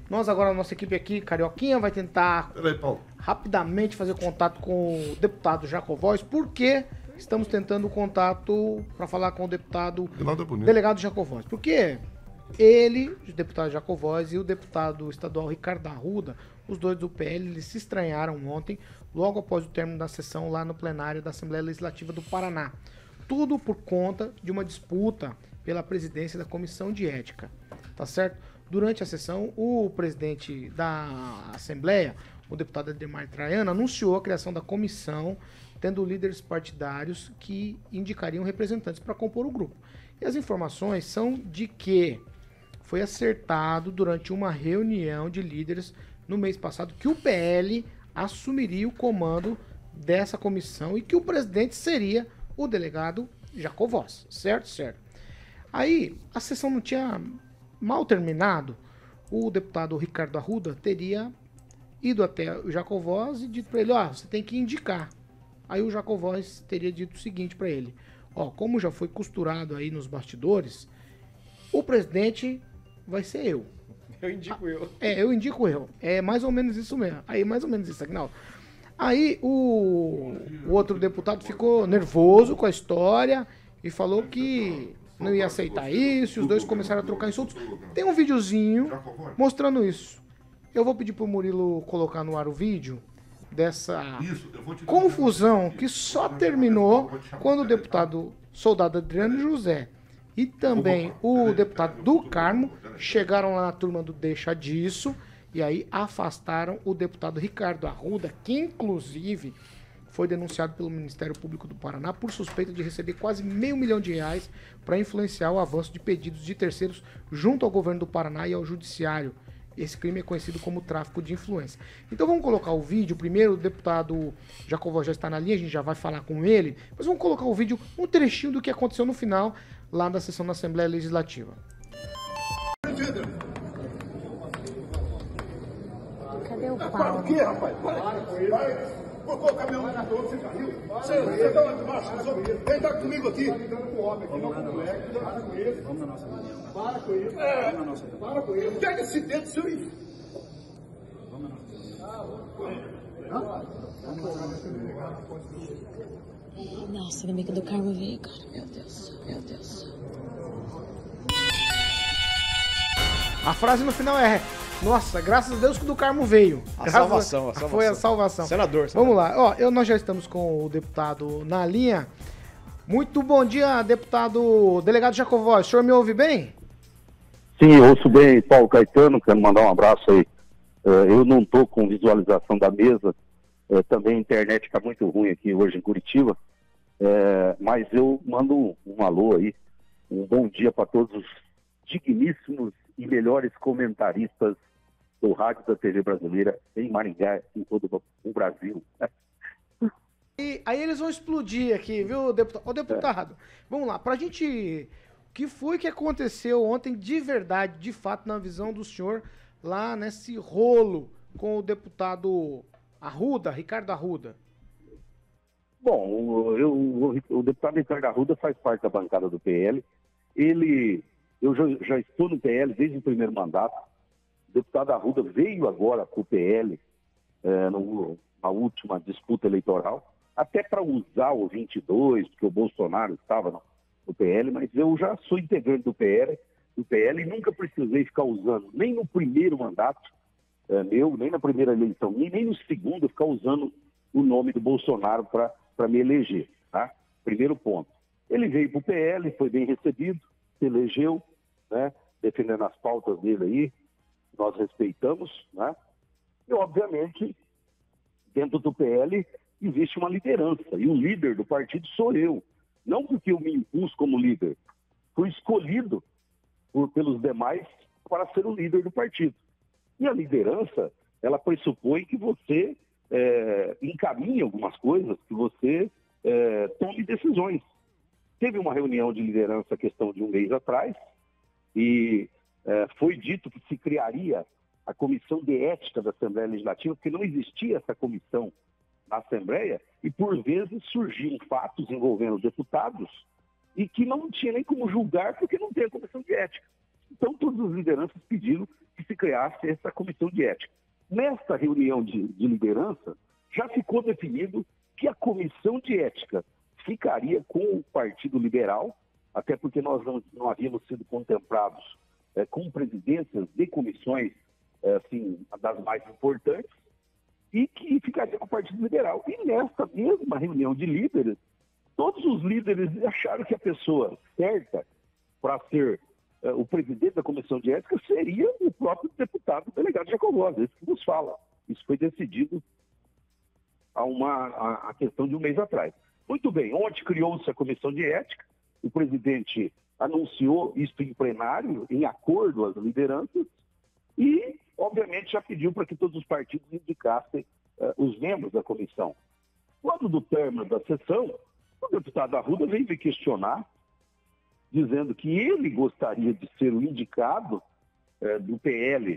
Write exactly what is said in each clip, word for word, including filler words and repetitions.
Nós agora, a nossa equipe aqui, Carioquinha, vai tentar Peraí, Paulo. rapidamente fazer contato com o deputado Jacovóis, porque estamos tentando contato para falar com o deputado delegado Jacovóis. Porque ele, o deputado Jacovóis, e o deputado estadual Ricardo Arruda, os dois do P L, eles se estranharam ontem, logo após o término da sessão lá no plenário da Assembleia Legislativa do Paraná. Tudo por conta de uma disputa pela presidência da Comissão de Ética, tá certo? Durante a sessão, o presidente da Assembleia, o deputado Ademar Traiano, anunciou a criação da comissão, tendo líderes partidários que indicariam representantes para compor o grupo. E as informações são de que foi acertado durante uma reunião de líderes no mês passado que o P L assumiria o comando dessa comissão e que o presidente seria o delegado Jacovóis, certo? Certo. Aí, a sessão não tinha mal terminado, o deputado Ricardo Arruda teria ido até o Jacovóis e dito para ele, ó, você tem que indicar. Aí o Jacovóis teria dito o seguinte para ele, ó, como já foi costurado aí nos bastidores, o presidente vai ser eu. Eu indico eu. É, eu indico eu. É mais ou menos isso mesmo. Aí, mais ou menos isso, Aguinaldo. Aí o, o outro deputado ficou nervoso com a história e falou que não ia aceitar isso, e os dois começaram a trocar insultos. Tem um videozinho mostrando isso. Eu vou pedir pro Murilo colocar no ar o vídeo dessa confusão que só terminou quando o deputado soldado Adriano José e também o deputado do Carmo chegaram lá na turma do Deixa Disso e aí afastaram o deputado Ricardo Arruda, que inclusive foi denunciado pelo Ministério Público do Paraná por suspeita de receber quase meio milhão de reais para influenciar o avanço de pedidos de terceiros junto ao governo do Paraná e ao judiciário. Esse crime é conhecido como tráfico de influência. Então vamos colocar o vídeo. Primeiro o deputado Jacovóis já está na linha, a gente já vai falar com ele. Mas vamos colocar o vídeo, um trechinho do que aconteceu no final lá da sessão da Assembleia Legislativa. Cadê o Paulo? Para o quê, rapaz? Vai. Colocou o caminhão de todo, você caiu. Você, você tá lá de baixo, vem estar comigo aqui. Vamos na nossa reunião. Para com isso. É, para com isso. Pega esse dedo seu e... Vamos na nossa reunião. Nossa, ainda bem que do Carmo veio, cara. Meu Deus, meu Deus. A frase no final é: nossa, graças a Deus que o do Carmo veio. A Graças salvação, a salvação. Foi a salvação. Senador, senador. Vamos lá. Ó, eu, nós já estamos com o deputado na linha. Muito bom dia, deputado delegado Jacovóis. O senhor me ouve bem? Sim, eu ouço bem, Paulo Caetano. Quero mandar um abraço aí. Uh, eu não estou com visualização da mesa. Uh, também a internet está muito ruim aqui hoje em Curitiba. Uh, mas eu mando um, um alô aí. Um bom dia para todos os digníssimos e melhores comentaristas do rádio da T V brasileira em Maringá, em todo o Brasil. E aí eles vão explodir aqui, viu, deputado? Ô, deputado, é. Vamos lá, pra gente... O que foi que aconteceu ontem de verdade, de fato, na visão do senhor, lá nesse rolo com o deputado Arruda, Ricardo Arruda? Bom, eu, o, o deputado Ricardo Arruda faz parte da bancada do P L. Ele... Eu já, já estou no P L desde o primeiro mandato. O deputado Arruda veio agora para o P L é, no, na última disputa eleitoral, até para usar o vinte e dois, porque o Bolsonaro estava no, no P L, mas eu já sou integrante do P L, do P L e nunca precisei ficar usando, nem no primeiro mandato é, meu, nem na primeira eleição, nem, nem no segundo, ficar usando o nome do Bolsonaro para me eleger. Tá? Primeiro ponto. Ele veio para o P L, foi bem recebido, se elegeu, né, defendendo as pautas dele aí, nós respeitamos, né? E, obviamente, dentro do P L existe uma liderança, e o líder do partido sou eu. Não porque eu me impus como líder, fui escolhido por, pelos demais para ser o líder do partido. E a liderança, ela pressupõe que você é, encaminhe algumas coisas, que você é, tome decisões. Teve uma reunião de liderança, questão de um mês atrás, e é, foi dito que se criaria a comissão de ética da Assembleia Legislativa, porque não existia essa comissão na Assembleia, e por vezes surgiam fatos envolvendo deputados e que não tinha nem como julgar porque não tem a comissão de ética. Então, todas as lideranças pediram que se criasse essa comissão de ética. Nesta reunião de, de liderança, já ficou definido que a comissão de ética ficaria com o Partido Liberal, até porque nós não, não havíamos sido contemplados é, com presidências de comissões é, assim, das mais importantes, e que ficaria com o Partido Liberal. E nesta mesma reunião de líderes, todos os líderes acharam que a pessoa certa para ser é, o presidente da comissão de ética seria o próprio deputado delegado Jacovós, esse que nos fala. Isso foi decidido há uma a, a questão de um mês atrás. Muito bem, ontem criou-se a comissão de ética, o presidente anunciou isso em plenário, em acordo às lideranças, e, obviamente, já pediu para que todos os partidos indicassem uh, os membros da comissão. Quando do término da sessão, o deputado Arruda veio me questionar, dizendo que ele gostaria de ser o indicado uh, do P L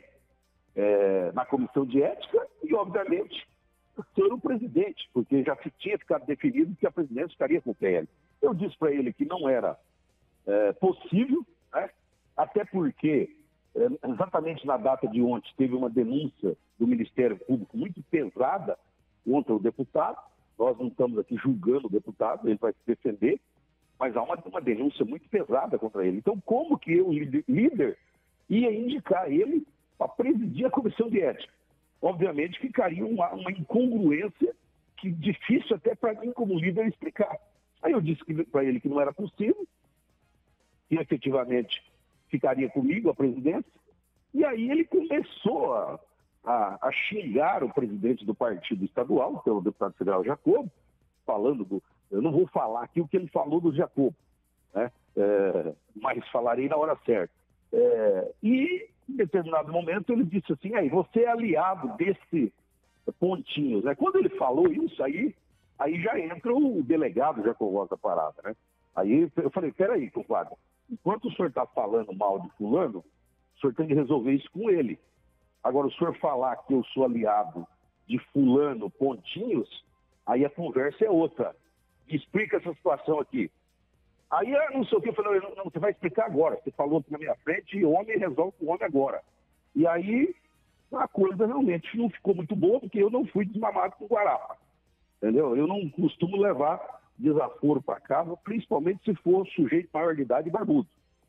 uh, na comissão de ética e, obviamente, ser o presidente, porque já tinha ficado definido que a presidência ficaria com o P L. Eu disse para ele que não era uh, possível, né? Até porque exatamente na data de ontem, teve uma denúncia do Ministério Público muito pesada contra o deputado. Nós não estamos aqui julgando o deputado, ele vai se defender, mas há uma, uma denúncia muito pesada contra ele. Então, como que eu, líder, ia indicar ele para presidir a comissão de ética? Obviamente, ficaria uma, uma incongruência que difícil até para mim, como líder, explicar. Aí eu disse para ele que não era possível, que efetivamente ficaria comigo a presidência, e aí ele começou a, a, a xingar o presidente do partido estadual, que é o deputado federal Jacobo, falando do... Eu não vou falar aqui o que ele falou do Jacobo, né? É, mas falarei na hora certa. É, e, em determinado momento, ele disse assim, aí, você é aliado desse Pontinhos, né? Quando ele falou isso, aí, aí já entra o delegado Jacovós da parada, né? Aí eu falei, peraí, compadre, enquanto o senhor está falando mal de fulano, o senhor tem que resolver isso com ele. Agora, o senhor falar que eu sou aliado de fulano Pontinhos, aí a conversa é outra. Explica essa situação aqui. Aí, não sei o que, eu falei, não, não, você vai explicar agora. Você falou aqui na minha frente e homem resolve com o homem agora. E aí, a coisa realmente não ficou muito boa, porque eu não fui desmamado com guarapa. Entendeu? Eu não costumo levar desaforo para casa, principalmente se for sujeito maior de idade e barbudo.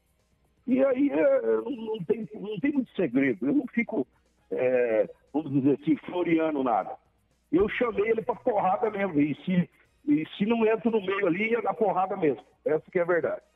E aí é, não, não, tem, não tem muito segredo, eu não fico, é, vamos dizer assim, floreando nada. Eu chamei ele para porrada mesmo, e se, e se não entro no meio ali, ia dar porrada mesmo. Essa que é a verdade.